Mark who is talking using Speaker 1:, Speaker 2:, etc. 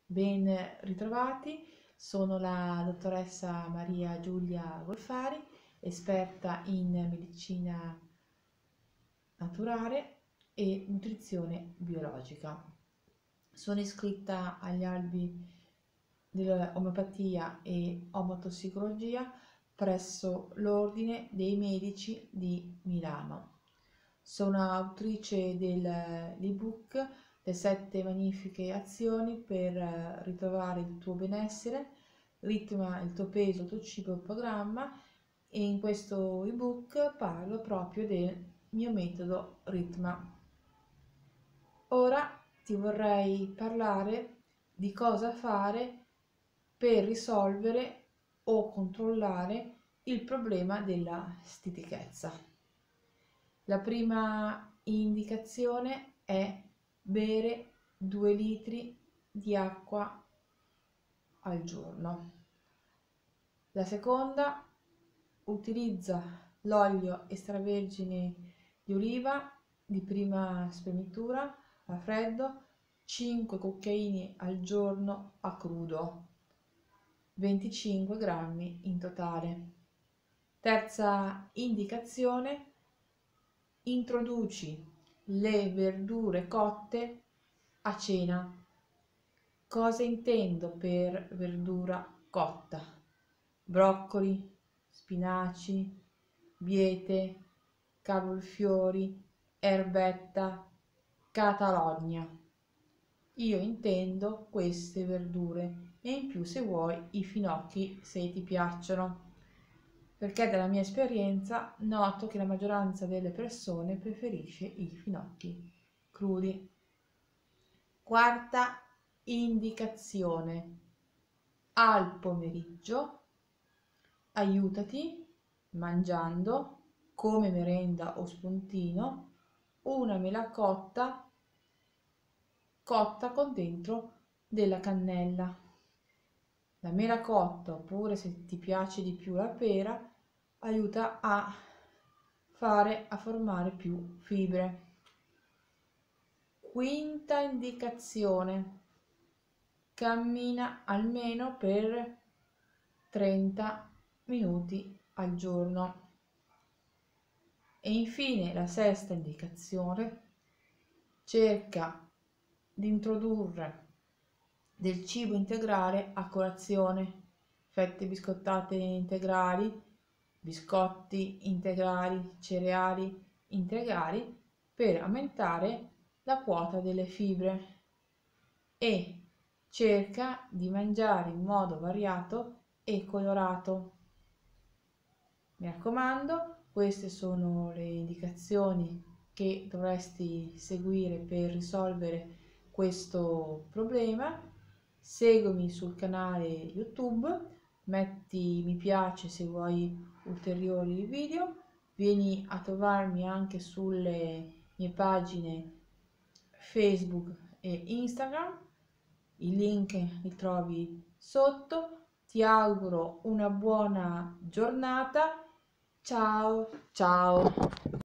Speaker 1: Ben ritrovati, sono la dottoressa Maria Giulia Golfari, esperta in medicina naturale e nutrizione biologica. Sono iscritta agli albi dell'omeopatia e omotossicologia presso l'Ordine dei Medici di Milano. Sono autrice dell'ebook Le 7 magnifiche azioni per ritrovare il tuo benessere, ritma il tuo peso, il tuo cibo, il programma, e in questo ebook parlo proprio del mio metodo Ritma. Ora ti vorrei parlare di cosa fare per risolvere o controllare il problema della stitichezza. La prima indicazione è bere 2 litri di acqua al giorno. La seconda, utilizza l'olio extravergine di oliva di prima spremitura a freddo, 5 cucchiaini al giorno a crudo, 25 grammi in totale. Terza indicazione, introduci le verdure cotte a cena. Cosa intendo per verdura cotta? Broccoli, spinaci, biete, cavolfiori, erbetta, catalogna. Io intendo queste verdure e in più, se vuoi, i finocchi, se ti piacciono, perché dalla mia esperienza noto che la maggioranza delle persone preferisce i finocchi crudi. Quarta indicazione: al pomeriggio aiutati mangiando come merenda o spuntino una mela cotta con dentro della cannella. La mela cotta, oppure se ti piace di più la pera, aiuta a formare più fibre. Quinta indicazione: cammina almeno per 30 minuti al giorno. E infine la sesta indicazione: cerca di introdurre del cibo integrale a colazione, fette biscottate integrali, biscotti integrali, cereali integrali, per aumentare la quota delle fibre, e cerca di mangiare in modo variato e colorato. Mi raccomando, queste sono le indicazioni che dovresti seguire per risolvere questo problema. Seguimi sul canale YouTube, metti mi piace se vuoi ulteriori video, vieni a trovarmi anche sulle mie pagine Facebook e Instagram, i link li trovi sotto. Ti auguro una buona giornata. Ciao ciao.